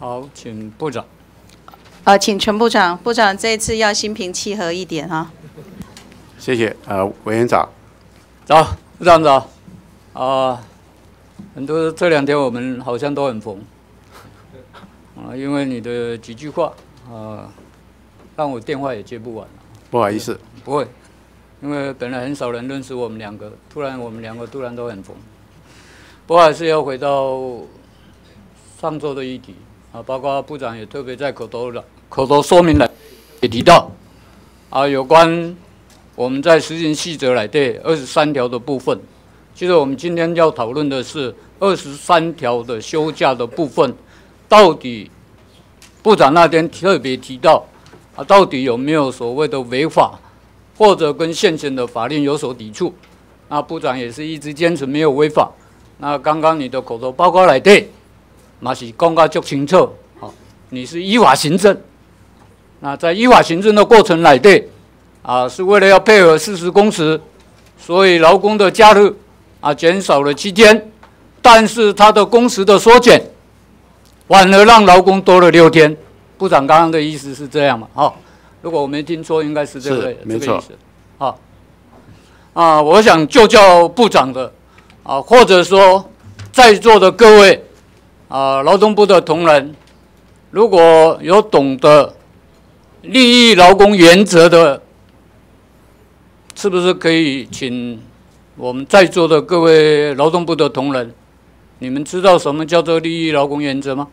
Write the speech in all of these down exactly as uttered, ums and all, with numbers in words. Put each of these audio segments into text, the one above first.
好，请部长。 呃，请陈部长，部长这一次要心平气和一点哈。 谢谢，呃，委员长。 早，部长早。啊，很多这两天我们好像都很疯。啊，因为你的几句话啊，让我电话也接不完了。 不好意思。 不会，因为本来很少人认识我们两个，突然我们两个突然都很疯。不过还是要回到上周的议题啊，包括部长也特别在口头了口头说明了，也提到啊，有关我们在实行细则来对二十三条的部分。其实我们今天要讨论的是二十三条的休假的部分，到底部长那天特别提到啊，到底有没有所谓的违法，或者跟现行的法令有所抵触？那部长也是一直坚持没有违法。那刚刚你的口头报告来对，嘛是讲得足清楚，好，你是依法行政。那在依法行政的过程来对，啊，是为了要配合四十工时，所以劳工的假日啊减少了七天，但是他的工时的缩减，反而让劳工多了六天。部长刚刚的意思是这样嘛？好，如果我没听错，应该是这个是没错。 这个意思。好，啊，我想就叫部长的。啊，或者说，在座的各位啊，劳动部的同仁，如果有懂得利益劳工原则的，是不是可以请我们在座的各位劳动部的同仁，你们知道什么叫做利益劳工原则吗？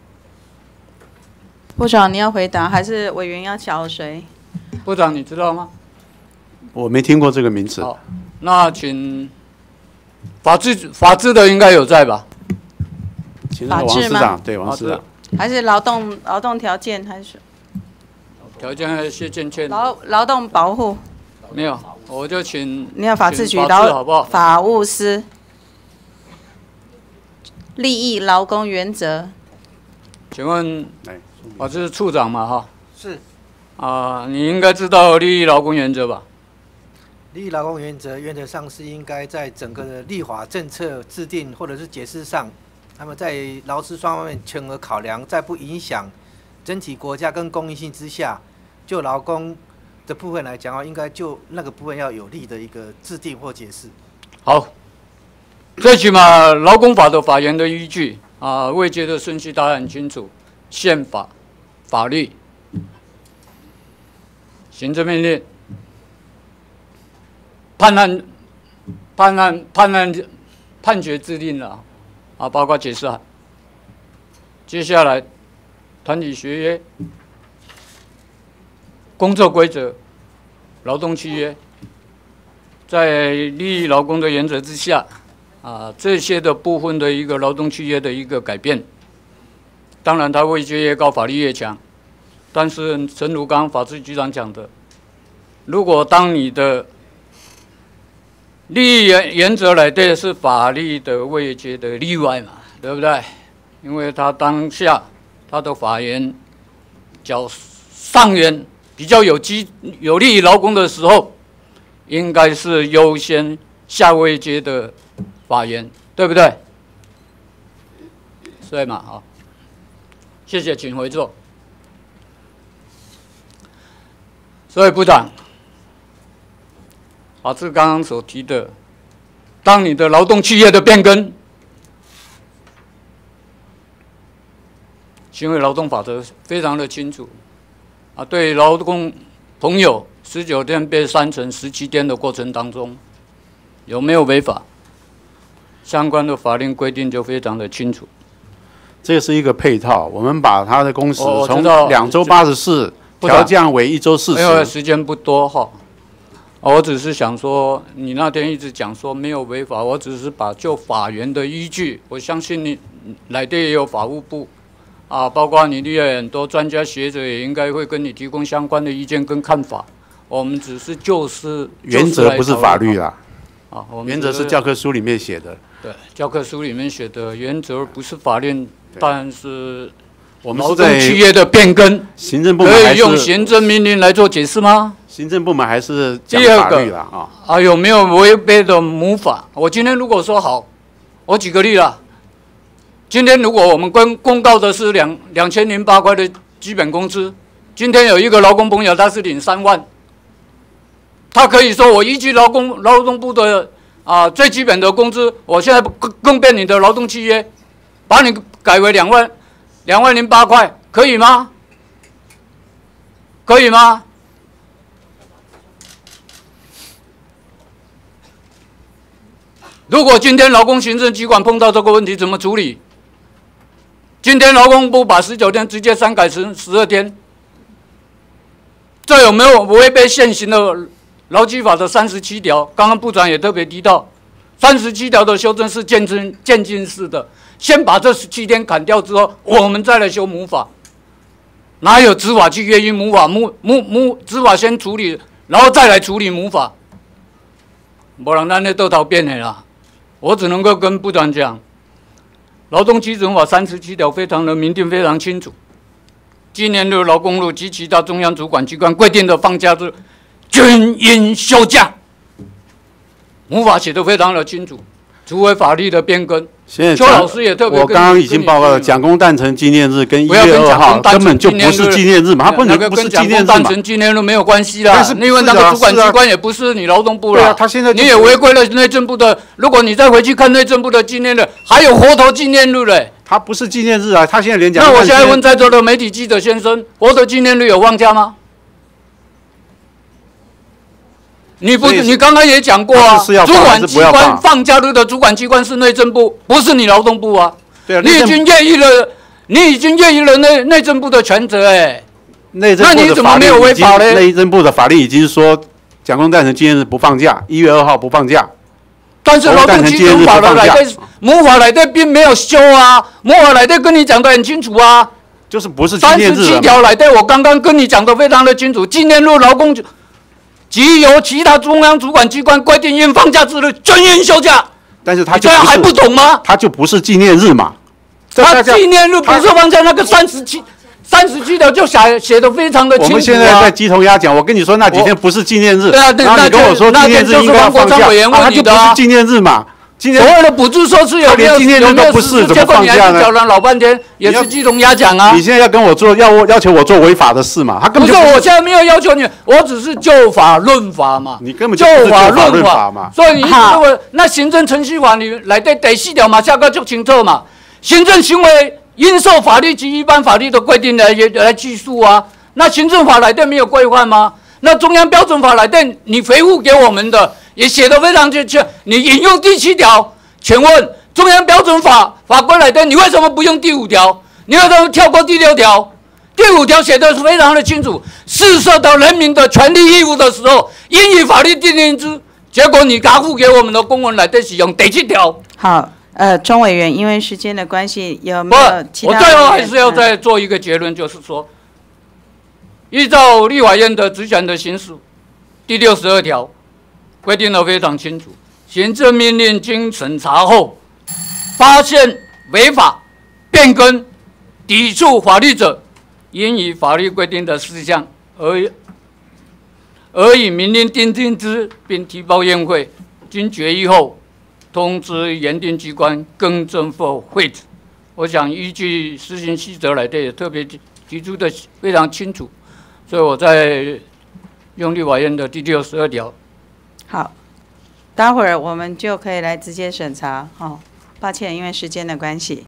部长，你要回答还是委员要找谁？ 部长，你知道吗？ 我没听过这个名词。 好，那请。法制法制的应该有在吧？ 请那个王市长，对王市长， 还是劳动劳动条件还是条件还是谢建谦？ 劳劳动保护没有，我就请你要法制局劳好不好？ 法务司利益劳工原则。 请问法制处长嘛哈？ 是。 啊，你应该知道利益劳工原则吧？ 利益劳工原则原则上是应该在整个的立法政策制定或者是解释上，那么在劳资双方面权衡考量，在不影响整体国家跟公益性之下，就劳工的部分来讲啊，应该就那个部分要有利的一个制定或解释。 好，最起码劳工法的法源的依据啊，位阶的顺序大家很清楚，宪法、法律、行政命令。判案、判案、判案、判决制定了，啊，包括解释函。接下来，团体协约、工作规则、劳动契约，在利益劳工的原则之下，啊，这些的部分的一个劳动契约的一个改变，当然它位阶越高，法律越强。但是，陈如刚法制局长讲的，如果当你的利益原原则来对是法律的位阶的例外嘛，对不对？因为他当下他的法源较上源比较有基有利于劳工的时候，应该是优先下位阶的法源，对不对？对嘛？好，谢谢，请回座。所以部长。法制刚刚所提的，当你的劳动契约的变更，行为劳动法则非常的清楚，啊，对劳工朋友十九天被删成十七天的过程当中，有没有违法？相关的法令规定就非常的清楚。 这是一个配套，我们把他的工时从两周八十四调降为一周四十。 因为时间不多哈。我只是想说，你那天一直讲说没有违法，我只是把就法源的依据，我相信你来的也有法务部，啊，包括你的很多专家学者也应该会跟你提供相关的意见跟看法。我们只是就是原则不是法律啦， 啊，我们原则是教科书里面写的。 对，教科书里面写的原则不是法令，但是我们是在契约的变更， 行政部门可以用行政命令来做解释吗？ 行政部门还是讲法律啦啊！ 啊，有没有违背的母法？我今天如果说好，我举个例啦， 今天如果我们公公告的是两两千零八块的基本工资，今天有一个劳工朋友他是领三万，他可以说我依据劳工劳动部的啊最基本的工资，我现在更更变你的劳动契约，把你改为两万两万零八块，可以吗？可以吗？如果今天劳工行政机关碰到这个问题，怎么处理？今天劳工部把十九天直接删改成十二天，这有没有违背现行的劳基法的三十七条？刚刚部长也特别提到，三十七条的修正是渐进渐进式的，先把这十七天砍掉之后，我们再来修母法。哪有执法去约于母法？母母母执法先处理，然后再来处理母法。不然咱那都逃变的啦。我只能够跟部长讲，劳动基准法三十七条非常的明定，非常清楚。今年的劳工部及其他中央主管机关规定的放假日，均应休假。母法写得非常的清楚，除非法律的变更。邱老师也特别， 我刚刚已经报告了，蒋公诞辰纪念日跟一月二号根本就不是纪念日嘛，它不能不是纪念日嘛。 诞辰纪念日没有关系啦，因为那个主管机关也不是你劳动部啦。 对啊，他现在你也违规了内政部的，如果你再回去看内政部的纪念日，还有活头纪念日嘞。 他不是纪念日啊，他现在连讲。 那我现在问在座的媒体记者先生，活头纪念日有放假吗？你不，你刚刚也讲过啊，主管机关放假日的主管机关是内政部，不是你劳动部啊。对啊，你已经越狱了，你已经越狱了内内政部的权责哎。 内政部的法律已经，那你怎么没有违法呢？内政部的法律已经说，蒋公诞辰纪念日不放假，一月二号不放假。 但是劳动基准法的来对，母法来对并没有修啊，母法来对跟你讲得很清楚啊。 就是不是纪念日。 三十七条来对，我刚刚跟你讲得非常的清楚，纪念日劳工即由其他中央主管机关规定应放假之日，均应休假。 但是他就这样还不懂吗？ 他就不是纪念日嘛。 他纪念日不是放假，那个三十七、三十七条就写写的非常的清楚啊。 我们现在在鸡同鸭讲，我跟你说那几天不是纪念日， 对啊， 然后你跟我说纪念日应该要放假，他就不是纪念日嘛。所谓的补助措施有没有纪念日都不是，怎么放假呢？ 讲了老半天，也是鸡同鸭讲啊。 你现在要跟我做，要要求我做违法的事嘛？他根本就不是，我现在没有要求你，我只是就法论法嘛。 你根本就就法论法嘛。 所以你如果那行政程序法你来对第四条嘛，下个就清楚嘛。行政行为应受法律及一般法律的规定来来拘束啊。那行政法来对没有规范吗？那中央标准法来对你回复给我们的也写得非常清楚，你引用第七条。请问中央标准法法规来的，你为什么不用第五条？你为什么跳过第六条？第五条写的是非常的清楚，是涉到人民的权利义务的时候，应以法律定定之。结果你答复给我们的公文来的使用第七条。 好，呃，钟委员，因为时间的关系，有没有其他？ 我最后还是要再做一个结论，就是说，依照立法院的职权的行使第六十二条规定的非常清楚。行政命令经审查后，发现违法、变更、抵触法律者，应以法律规定的事项而而以明令订定之，并提报院会，经决议后，通知原定机关更正或废止。我想依据施行细则来的也特别提出的非常清楚，所以我在用立法院的第六十二条。 好。待会儿我们就可以来直接审查，哦，抱歉，因为时间的关系。